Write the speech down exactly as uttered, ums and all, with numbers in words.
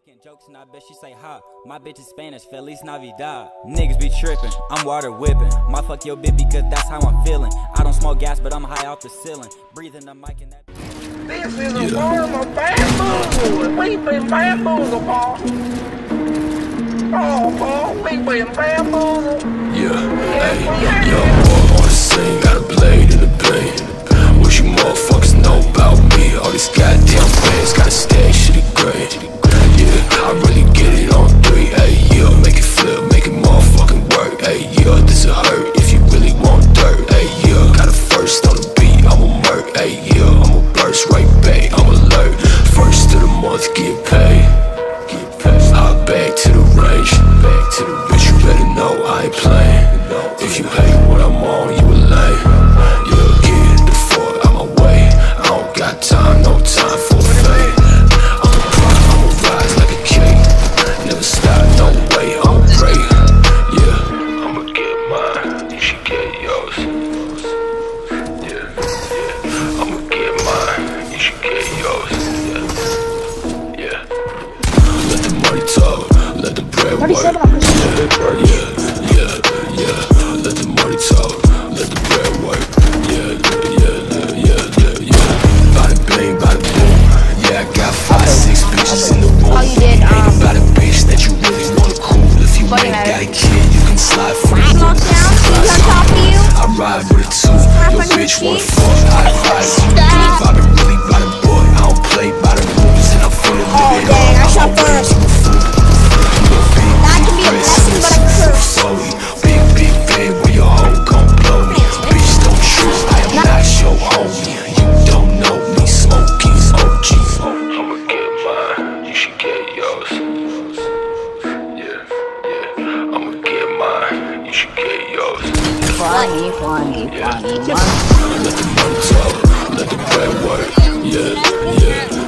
making jokes and I bet she say ha. My bitch is Spanish, Feliz Navidad. Niggas be tripping, I'm water whipping. My fuck your bitch because that's how I'm feeling. I don't smoke gas, but I'm high off the ceiling. Breathing the mic and that. This is a form of bamboozle. We've been bamboozled, Paul. Oh, Paul, we've been bamboozled. Yeah, hey, young boy on the scene, got a blade in the blade. What you motherfuckers know about me? All these goddamn bands gotta stay shitty great. Yeah, I really get it on three. Hey, yeah, make it flip, make it motherfucking work. Hey, yeah, this a hurt if you really want dirt. Hey, yeah, got a first on the beat, I'm a murk. Hey, yeah, I'm a burst right back, I'm alert. First of the month, get paid. Get paid. Hop back to the range, back to the bitch. You better know I ain't playing. If you hate what I'm on, you a lame. Yeah, get the fuck out my way. I don't got time, no time for fame. I'm a prop, I'm a rise like a king. Never stop, no way, I'm a break. Yeah, I'ma get mine, you should get yours. Yeah, yeah, I'ma get mine, you should get yours. Yeah, yeah. Let the money talk, let the bread work. Yeah, yeah, yeah, yeah. Let the money talk, let the bread work. Yeah, yeah, yeah, yeah, yeah, yeah. Bada bing, bada boom. Yeah, I got five, six bitches in the room. Oh, you did, um, Ain't about a bitch that you really wanna cool. If you ain't got a kid, you can slide free. I'm locked down, so you can talk to you. I ride with a two. Your bitch wanna fuck, I ride with you. If I been really bada boy, I don't play bada rules. And I'm finna live it Oh, dang, I up. shot first. That can be a blessing, but a curse. Slowly, big, big bang where your hoe gon' blow me. Bitch, don't trip, I am not your homie. You don't know me, Smokey's O G. I'ma get mine, you should get yours. Yeah, yeah, I'ma get mine, you should get yours. Funny, funny, funny, funny. Let the money talk, let the bread work. Yeah, yeah.